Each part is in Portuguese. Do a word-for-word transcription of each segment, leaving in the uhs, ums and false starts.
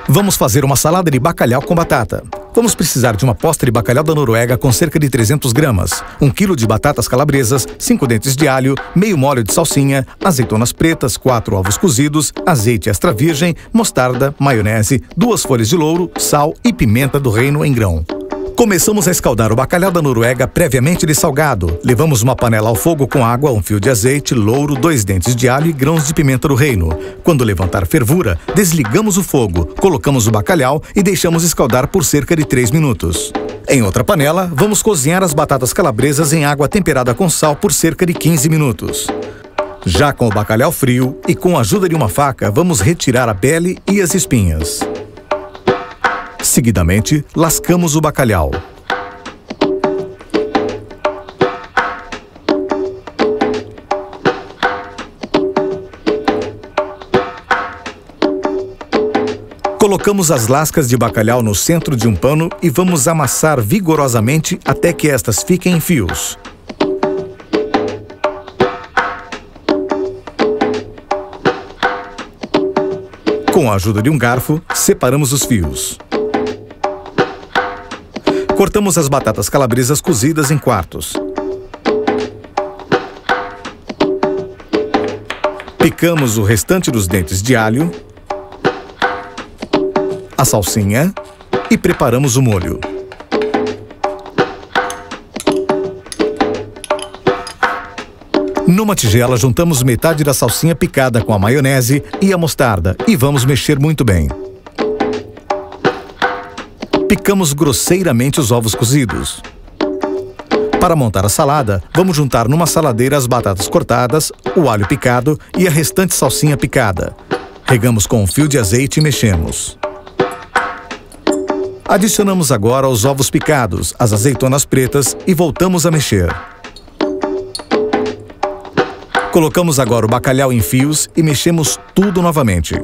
Vamos fazer uma salada de bacalhau com batata. Vamos precisar de uma posta de bacalhau da Noruega com cerca de trezentas gramas, um quilo de batatas calabresas, cinco dentes de alho, meio molho de salsinha, azeitonas pretas, quatro ovos cozidos, azeite extra virgem, mostarda, maionese, duas folhas de louro, sal e pimenta do reino em grão. Começamos a escaldar o bacalhau da Noruega previamente dessalgado. Levamos uma panela ao fogo com água, um fio de azeite, louro, dois dentes de alho e grãos de pimenta do reino. Quando levantar fervura, desligamos o fogo, colocamos o bacalhau e deixamos escaldar por cerca de três minutos. Em outra panela, vamos cozinhar as batatas calabresas em água temperada com sal por cerca de quinze minutos. Já com o bacalhau frio e com a ajuda de uma faca, vamos retirar a pele e as espinhas. Seguidamente, lascamos o bacalhau. Colocamos as lascas de bacalhau no centro de um pano e vamos amassar vigorosamente até que estas fiquem em fios. Com a ajuda de um garfo, separamos os fios. Cortamos as batatas calabresas cozidas em quartos. Picamos o restante dos dentes de alho, a salsinha e preparamos o molho. Numa tigela, juntamos metade da salsinha picada com a maionese e a mostarda e vamos mexer muito bem. Picamos grosseiramente os ovos cozidos. Para montar a salada, vamos juntar numa saladeira as batatas cortadas, o alho picado e a restante salsinha picada. Regamos com um fio de azeite e mexemos. Adicionamos agora os ovos picados, as azeitonas pretas e voltamos a mexer. Colocamos agora o bacalhau em fios e mexemos tudo novamente.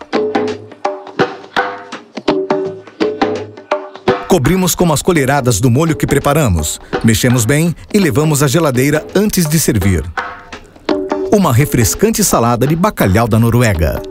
Cobrimos com as colheradas do molho que preparamos, mexemos bem e levamos à geladeira antes de servir. Uma refrescante salada de bacalhau da Noruega.